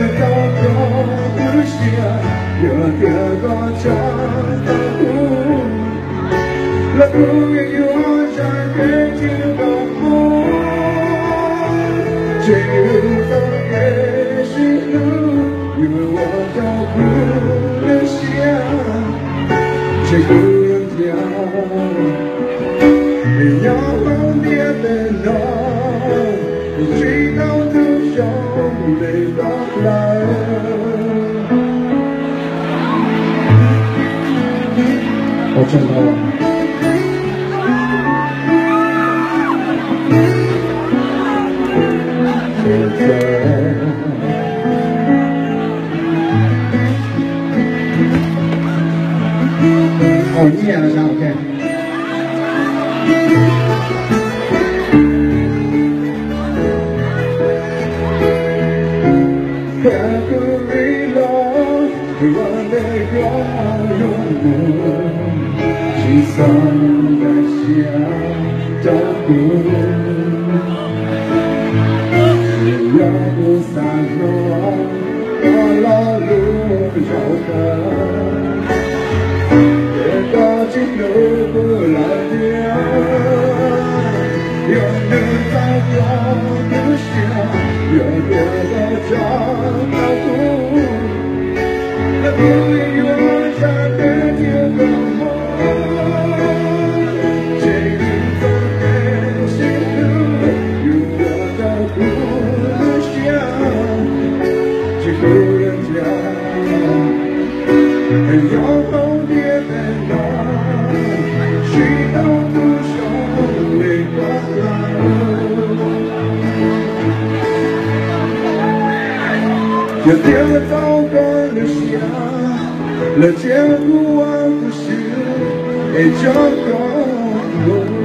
高高不下，有点高长的路，那不愿有在北京的梦，这路上也是路，因为我照顾了下，这个人家要放别的路。 直到头上泪到来，我真的。哦，你演的啥 ？OK。 心酸的像照顾，只要不散落，我老路绕开，越高兴越不来掉，有人在我的下，越别的找到路，那不会有下的天空。 要放别的路，谁都不想离开。有点糟糕的下，了见不完的事，也糟糕。